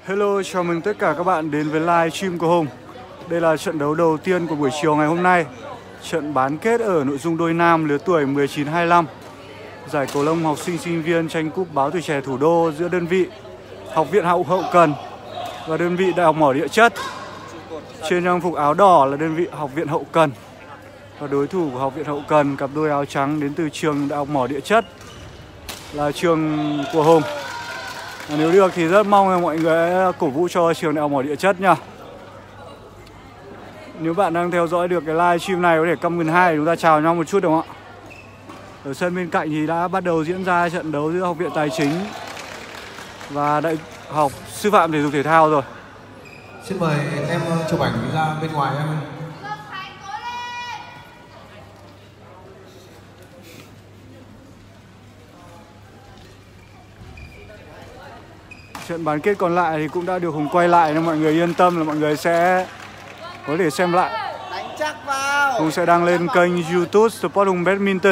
Hello, chào mừng tất cả các bạn đến với live stream của Hùng. Đây là trận đấu đầu tiên của buổi chiều ngày hôm nay. Trận bán kết ở nội dung đôi nam lứa tuổi 19-25. Giải cầu lông học sinh sinh viên tranh cúp báo tuổi trẻ thủ đô giữa đơn vị Học viện Hậu Cần và đơn vị Đại học Mỏ Địa Chất. Trên trang phục áo đỏ là đơn vị Học viện Hậu Cần. Và đối thủ của Học viện Hậu Cần, cặp đôi áo trắng đến từ trường Đại học Mỏ Địa Chất, là trường của Hùng. Nếu được thì rất mong là mọi người cổ vũ cho trường Đại học Mỏ Địa Chất nha. Nếu bạn đang theo dõi được cái live stream này có thể comment 2 để chúng ta chào nhau một chút được không ạ? Ở sân bên cạnh thì đã bắt đầu diễn ra trận đấu giữa Học viện Tài chính và Đại học Sư phạm Thể dục Thể thao rồi. Xin mời em chụp ảnh ra bên ngoài em. Trận bán kết còn lại thì cũng đã được Hùng quay lại nên mọi người yên tâm là mọi người sẽ có thể xem lại. Đánh chắc vào. Hùng sẽ đăng lên kênh YouTube Sport Hùng Badminton.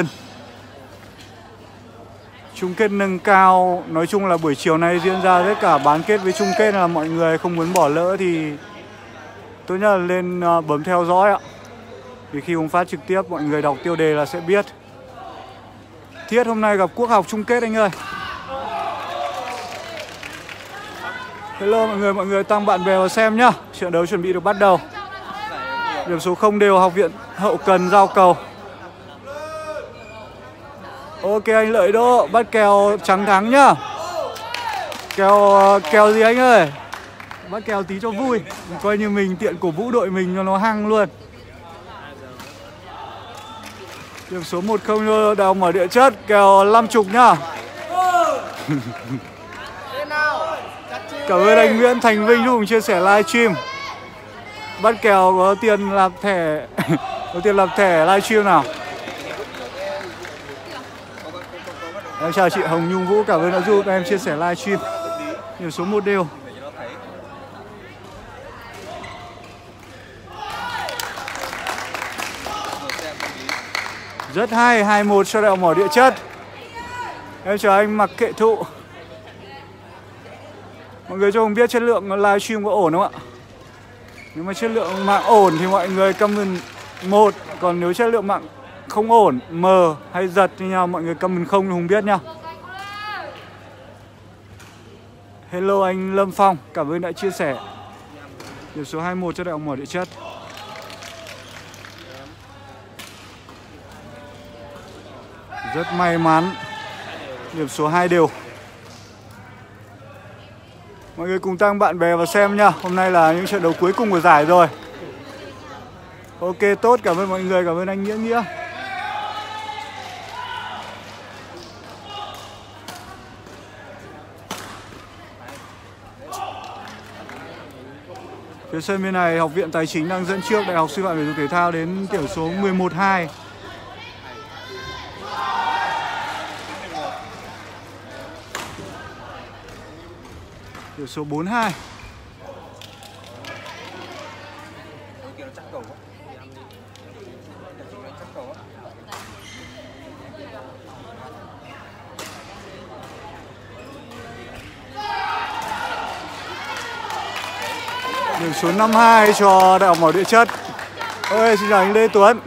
Chung kết nâng cao, nói chung là buổi chiều nay diễn ra tất cả bán kết với chung kết, là mọi người không muốn bỏ lỡ thì tốt nhất là lên bấm theo dõi ạ. Vì khi Hùng phát trực tiếp mọi người đọc tiêu đề là sẽ biết. Thiết hôm nay gặp Quốc học chung kết anh ơi. Hello mọi người tăng bạn bè vào xem nhá. Trận đấu chuẩn bị được bắt đầu. Điểm số không đều, Học viện Hậu Cần giao cầu. Ok anh Lợi Đỗ, bắt kèo trắng thắng nhá. Kèo gì anh ơi? Bắt kèo tí cho vui. Coi như mình tiện cổ vũ đội mình cho nó hăng luôn. Điểm số 1-0 cho Đại học Mỏ Địa Chất, kèo 50 nhá. Cảm ơn anh Nguyễn Thành Vinh giúp chia sẻ live stream. Bắt kèo có tiền làm thẻ có tiền làm thẻ live stream nào. Em chào chị Hồng Nhung Vũ, cảm ơn đã giúp em chia sẻ live stream. Điểm số 1 đều. Rất hay, 2-1 cho Đại học Mỏ Địa Chất. Em chào anh Mặc Kệ Thụ. Mọi người cho Hùng biết chất lượng live stream có ổn không ạ? Nếu mà chất lượng mạng ổn thì mọi người comment 1. Còn nếu chất lượng mạng không ổn, mờ hay giật thì nhau mọi người comment 0 thì Hùng biết nha. Hello anh Lâm Phong, cảm ơn đã chia sẻ. Điểm số 2-1 cho Đại học Mỏ Địa Chất. Rất may mắn. Điểm số 2 đều. Mọi người cùng tăng bạn bè vào xem nha. Hôm nay là những trận đấu cuối cùng của giải rồi. Ok, tốt, cảm ơn mọi người, cảm ơn anh Nghĩa. Phía sân bên này Học viện Tài chính đang dẫn trước Đại học Sư phạm Thể dục Thể thao đến tỷ số 11-2. Điểm số 4-2. Điểm số 5-2 cho Đại học Mỏ Địa Chất. Ôi, xin chào anh Lê Tuấn.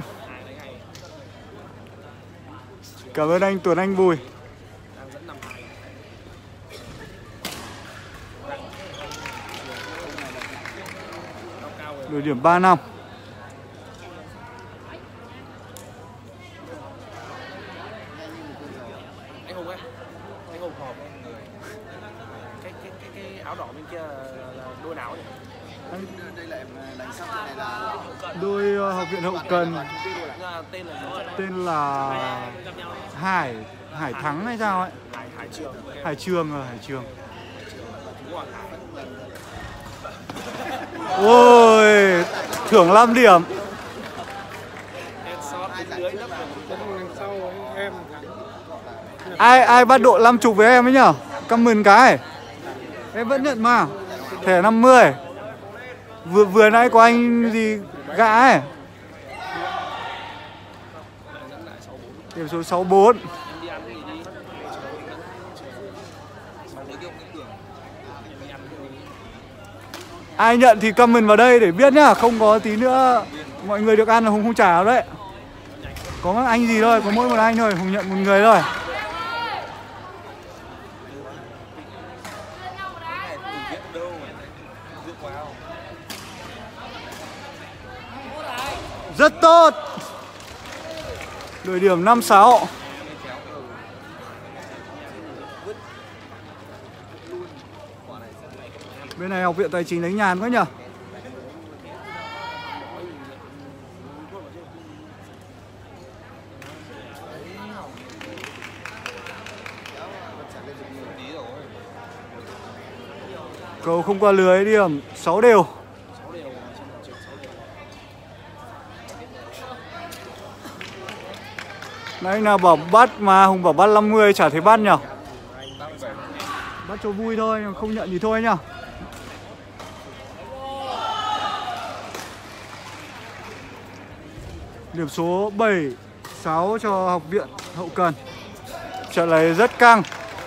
Cảm ơn anh Tuấn Anh Bùi. Đội điểm 3-5. Anh Hùng ơi, anh Hùng họp cái áo đỏ bên kia là đôi nào nhỉ? Đây là đánh sắp này là đôi Học viện Hậu Cần. Tên là Hải Thắng hay sao ấy? Hải Trường. Ôi, thưởng 5 điểm. Ai bắt độ 50 với em ấy nhở? Comment cái. Em vẫn nhận mà. Thẻ 50. Vừa nãy có anh gì gã ấy. Điểm số 64. Ai nhận thì comment vào đây để biết nhá. Không có tí nữa mọi người được ăn là Hùng không trả đấy. Có anh gì thôi, có mỗi một anh thôi, Hùng nhận một người thôi. Rất tốt. Đội điểm 5-6. Bên này Học viện Tài chính đánh nhàn quá nhỉ. Cầu không qua lưới, điểm 6 đều. Nãy anh nào bảo bắt mà Hùng bảo bắt 50 chả thấy bắt nhỉ. Bắt cho vui thôi, không nhận thì thôi nhá. Điểm số 7-6 cho Học viện Hậu Cần. Trận này rất căng.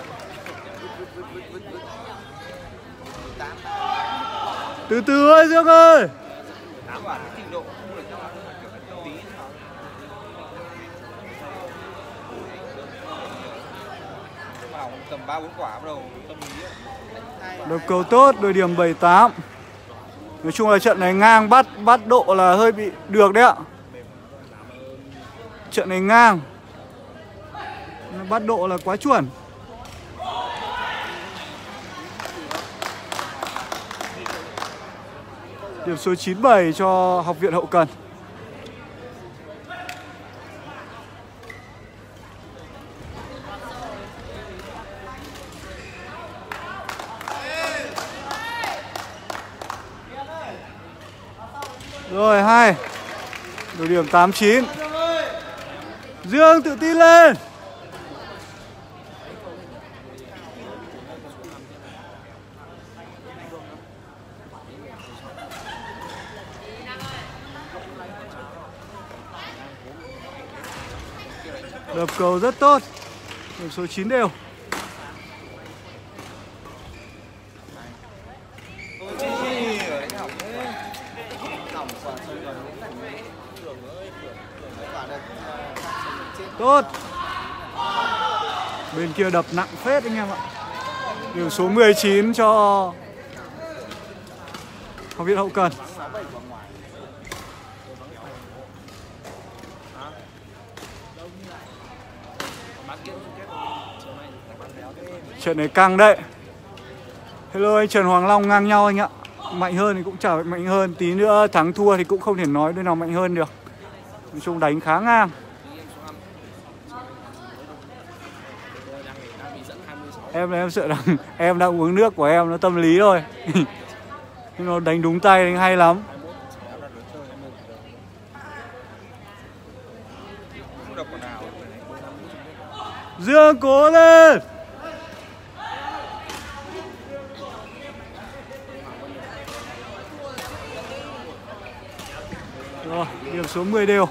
Từ từ ơi Dương ơi. Tầm 3-4 quả bắt đầu tâm lý. Được cầu tốt, đội điểm 7-8. Nói chung là trận này ngang, bắt độ là hơi bị được đấy ạ. Trận này ngang, bắt độ là quá chuẩn. Điểm số 9-7 cho Học viện Hậu Cần. Rồi, hay. Đội điểm 8-9. Dương tự tin lên. Đập cầu rất tốt. Điểm số 9 đều. Tốt. Bên kia đập nặng phết anh em ạ. Điểm số 19 cho Học viện Hậu Cần. Trận này căng đấy. Hello anh Trần Hoàng Long, ngang nhau anh ạ. Mạnh hơn thì cũng chả mạnh hơn. Tí nữa thắng thua thì cũng không thể nói đôi nào mạnh hơn được. Nói chung đánh khá ngang. Em sợ rằng em đang uống nước của em nó tâm lý thôi. Nhưng nó đánh đúng tay, đánh hay lắm. Dương cố lên. Rồi, điểm số 10 đều.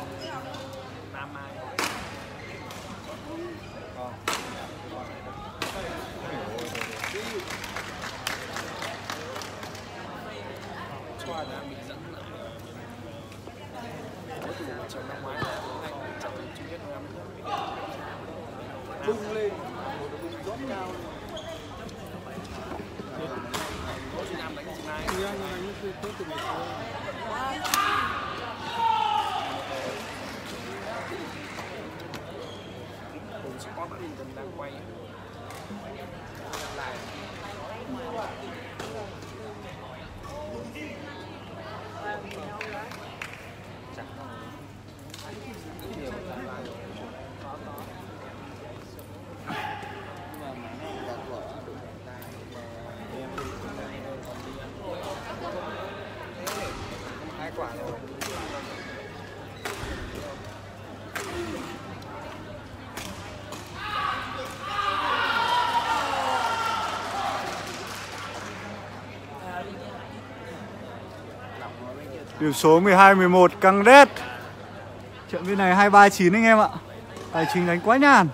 Điểm số 12-11 căng đét. Trận bên này 2-3-9 anh em ạ. Tài chính đánh quá nhàn.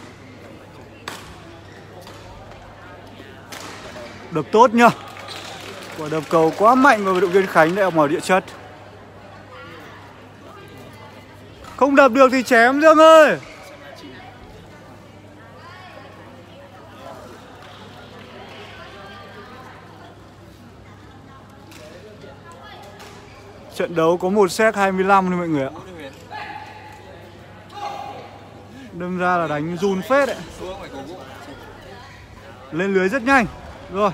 Đập tốt nhá. Quả đập cầu quá mạnh và vận động viên Khánh đã mở địa chất. Không đập được thì chém Dương ơi. Trận đấu có 1 set 25 thôi mọi người ạ. Đâm ra là đánh run phết đấy. Lên lưới rất nhanh. Rồi.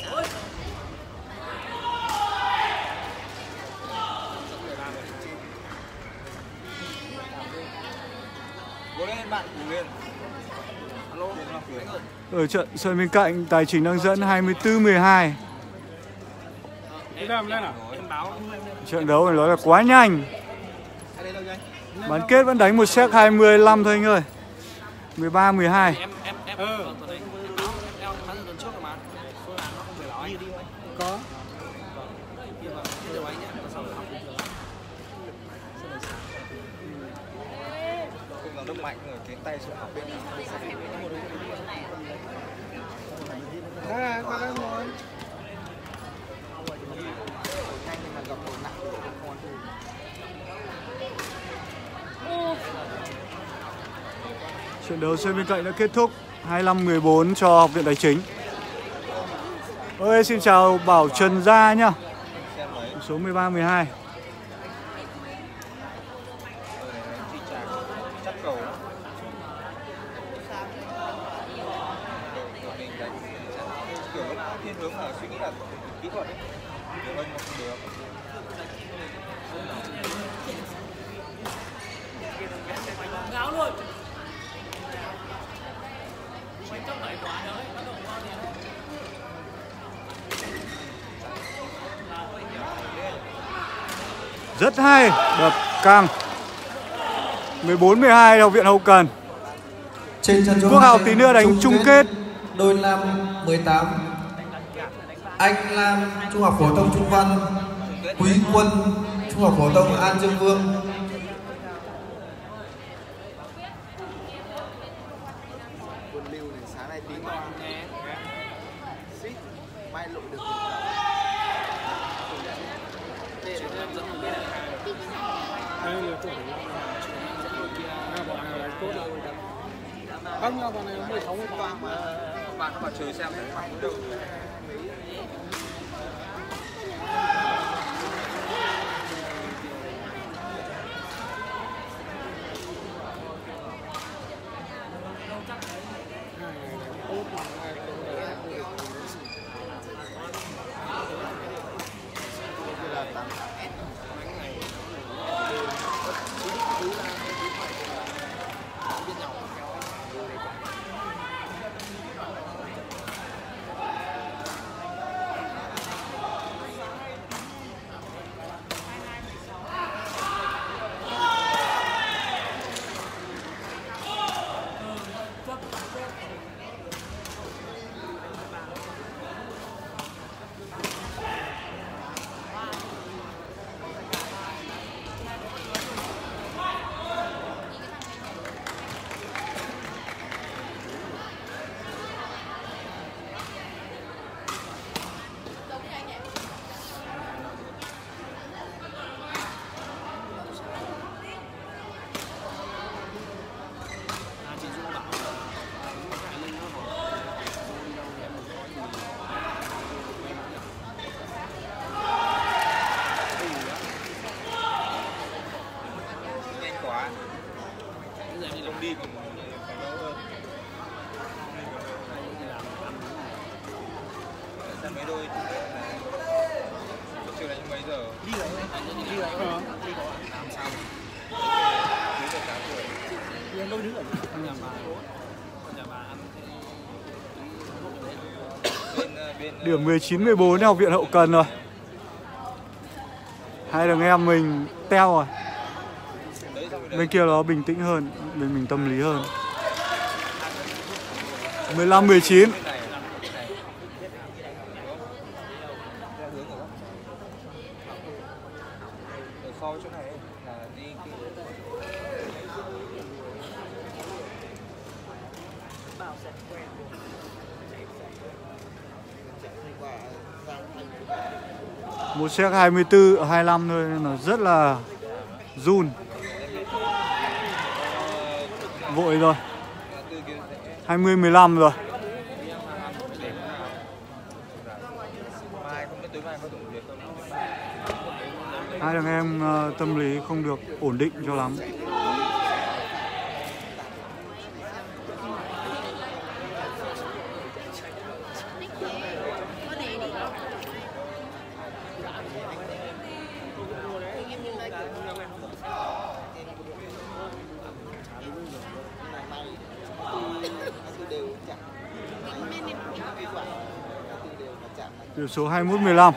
Ở trận sân bên cạnh, Tài Chính đang dẫn 24-12. Trận đấu phải nói là quá nhanh. Bán kết vẫn đánh một set 25 thôi anh ơi. 13-12. Có. Đông mạnh rồi, cái tay xuống học bên nào. Qua đây ngồi. Trận đấu sân bên cạnh đã kết thúc 25-14 cho Học viện Tài Chính. Ôi, xin chào Bảo Trần Gia nhá. Số 13-12. Rất hay, đập căng. 14-12 Học viện Hậu Cần. Quốc Học tí nữa đánh chung kết. Đôi nam 18. Anh Lam Trung học phổ thông Trung Văn. Quý Quân Trung học phổ thông An Dương Vương. Không, còn này 16 toàn mà bạn có bảo trừ xem thấy khoảng đâu. Điểm 19-14 Học viện Hậu Cần rồi. Hai thằng em mình teo rồi. Bên kia nó bình tĩnh hơn, bên mình tâm lý hơn. 15-19. Qua Một set 24 25 thôi nên là rất là run. Vội rồi. 20-15 rồi. Hai thằng em tâm lý không được ổn định cho lắm. Điểm số 21-15.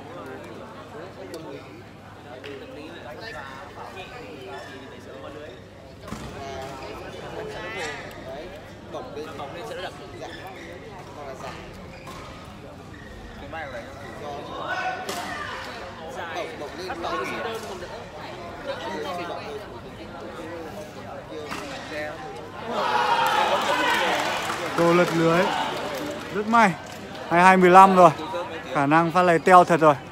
Tô lật lưới. Rất may. 22-15 rồi. Khả năng phát này teo thật rồi.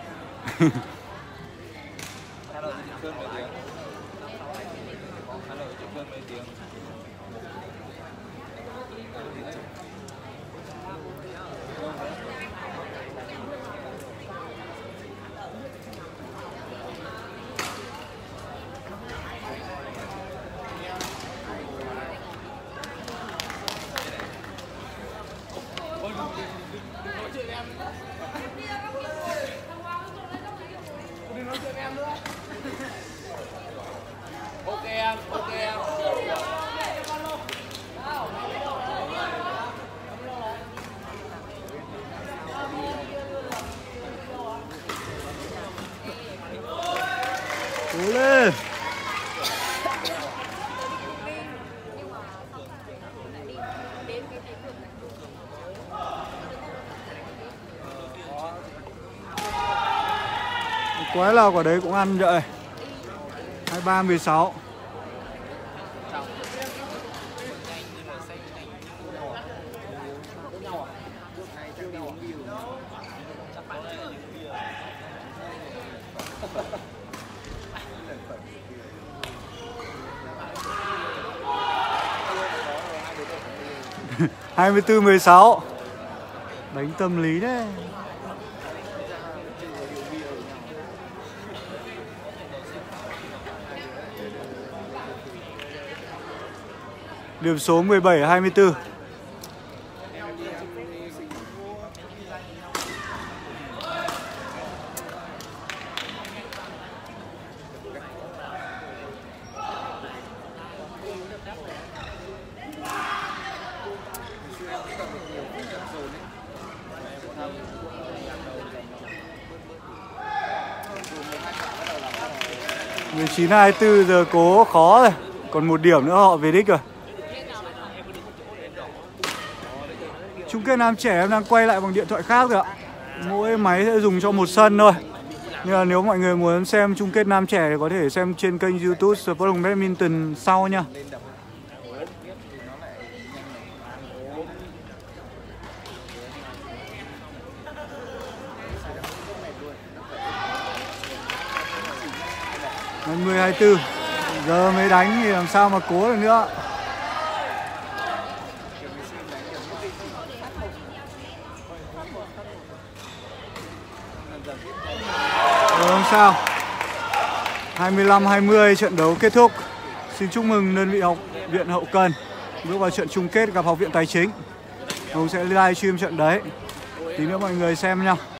Cố lên. Quái nào quả đấy cũng ăn vậy. 23-16. Hai 24-16. Đánh tâm lý đấy. Điểm số 17-24. Mười 19-24 giờ cố khó rồi. Còn một điểm nữa họ về đích rồi. Chung kết nam trẻ em đang quay lại bằng điện thoại khác rồi ạ. Mỗi máy sẽ dùng cho một sân thôi. Nhưng mà nếu mọi người muốn xem chung kết nam trẻ thì có thể xem trên kênh YouTube Sport Hồng Badminton sau nha. Đến 10-24. Giờ mới đánh thì làm sao mà cố được nữa. Không sao. 25-20 trận đấu kết thúc. Xin chúc mừng đơn vị học viện hậu cần bước vào trận chung kết gặp học viện tài chính. Hùng sẽ live stream trận đấy. Tí nữa mọi người xem nha.